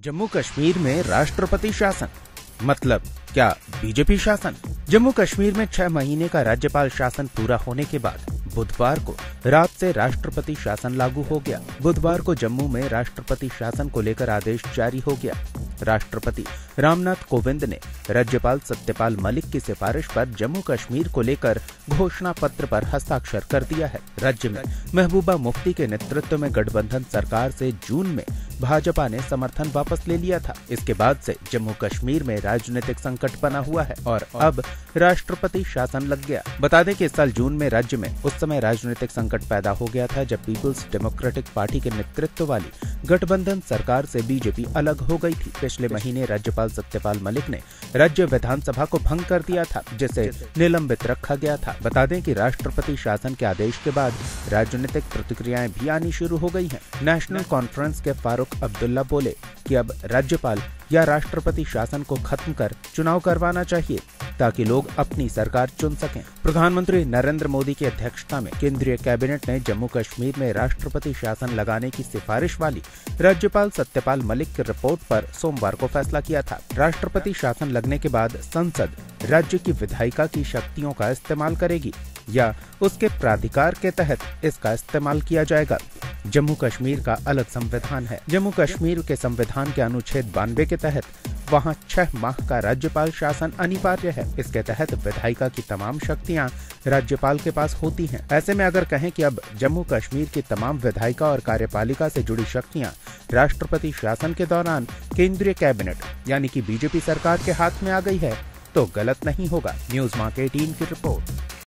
जम्मू कश्मीर में राष्ट्रपति शासन मतलब क्या बीजेपी शासन? जम्मू कश्मीर में 6 महीने का राज्यपाल शासन पूरा होने के बाद बुधवार को रात से राष्ट्रपति शासन लागू हो गया। बुधवार को जम्मू में राष्ट्रपति शासन को लेकर आदेश जारी हो गया। राष्ट्रपति रामनाथ कोविंद ने राज्यपाल सत्यपाल मलिक की सिफारिश पर जम्मू कश्मीर को लेकर घोषणा पत्र पर हस्ताक्षर कर दिया है। राज्य में महबूबा मुफ्ती के नेतृत्व में गठबंधन सरकार से जून में भाजपा ने समर्थन वापस ले लिया था। इसके बाद से जम्मू कश्मीर में राजनीतिक संकट बना हुआ है और अब राष्ट्रपति शासन लग गया। बता दें कि इस साल जून में राज्य में उस समय राजनीतिक संकट पैदा हो गया था जब पीपुल्स डेमोक्रेटिक पार्टी के नेतृत्व वाली गठबंधन सरकार से बीजेपी अलग हो गई थी। पिछले महीने राज्यपाल सत्यपाल मलिक ने राज्य विधानसभा को भंग कर दिया था, जिसे निलंबित रखा गया था। बता दें कि राष्ट्रपति शासन के आदेश के बाद राजनीतिक प्रतिक्रियाएं भी आनी शुरू हो गई हैं। नेशनल कॉन्फ्रेंस के फारूक अब्दुल्ला बोले कि अब राज्यपाल या राष्ट्रपति शासन को खत्म कर चुनाव करवाना चाहिए ताकि लोग अपनी सरकार चुन सकें। प्रधानमंत्री नरेंद्र मोदी की अध्यक्षता में केंद्रीय कैबिनेट ने जम्मू कश्मीर में राष्ट्रपति शासन लगाने की सिफारिश वाली राज्यपाल सत्यपाल मलिक की रिपोर्ट पर सोमवार को फैसला किया था। राष्ट्रपति शासन लगने के बाद संसद राज्य की विधायिका की शक्तियों का इस्तेमाल करेगी या उसके प्राधिकार के तहत इसका इस्तेमाल किया जाएगा। जम्मू कश्मीर का अलग संविधान है। जम्मू कश्मीर के संविधान के अनुच्छेद 92 के तहत वहां 6 माह का राज्यपाल शासन अनिवार्य है। इसके तहत विधायिका की तमाम शक्तियां राज्यपाल के पास होती हैं। ऐसे में अगर कहें कि अब जम्मू कश्मीर की तमाम विधायिका और कार्यपालिका से जुड़ी शक्तियां राष्ट्रपति शासन के दौरान केंद्रीय कैबिनेट यानी कि बीजेपी सरकार के हाथ में आ गई है तो गलत नहीं होगा। न्यूज़ मार्क 18 की रिपोर्ट।